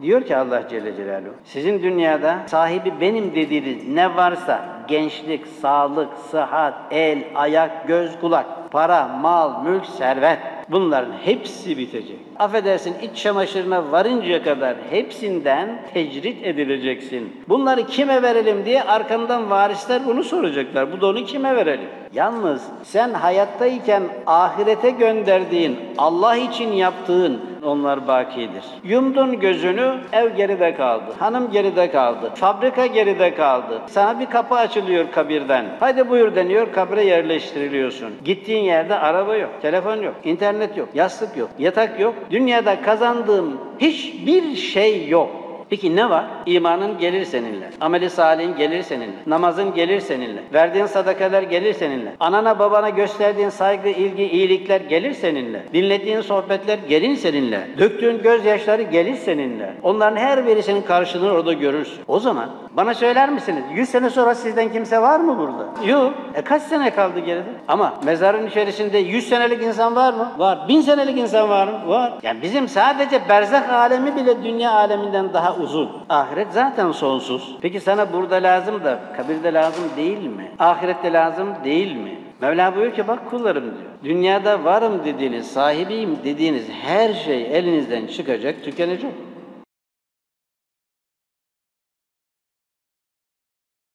Diyor ki Allah Celle Celaluhu, sizin dünyada sahibi benim dediğiniz ne varsa, gençlik, sağlık, sıhhat, el, ayak, göz, kulak, para, mal, mülk, servet, bunların hepsi bitecek. Affedersin, iç çamaşırına varıncaya kadar hepsinden tecrit edileceksin. Bunları kime verelim diye arkandan varisler bunu soracaklar. Bu donu kime verelim? Yalnız sen hayattayken ahirete gönderdiğin, Allah için yaptığın onlar bakidir. Yumdun gözünü, ev geride kaldı, hanım geride kaldı, fabrika geride kaldı. Sana bir kapı açılıyor kabirden. Hadi buyur deniyor, kabre yerleştiriliyorsun. Gittiğin yerde araba yok, telefon yok, internet yok, yastık yok, yatak yok. Dünyada kazandığım hiçbir şey yok. Peki ne var? İmanın gelir seninle. Ameli salihin gelir seninle. Namazın gelir seninle. Verdiğin sadakalar gelir seninle. Anana babana gösterdiğin saygı, ilgi, iyilikler gelir seninle. Dinlediğin sohbetler gelir seninle. Döktüğün gözyaşları gelir seninle. Onların her birisinin karşılığını orada görürsün. O zaman bana söyler misiniz? 100 sene sonra sizden kimse var mı burada? Yok. Kaç sene kaldı geride? Ama mezarın içerisinde 100 senelik insan var mı? Var. 1000 senelik insan var mı? Var. Yani bizim sadece berzah alemi bile dünya aleminden daha uzun. Ahiret zaten sonsuz. Peki sana burada lazım da kabirde lazım değil mi? Ahirette lazım değil mi? Mevla buyuruyor ki bak kullarım diyor. Dünyada varım dediğiniz, sahibiyim dediğiniz her şey elinizden çıkacak, tükenecek.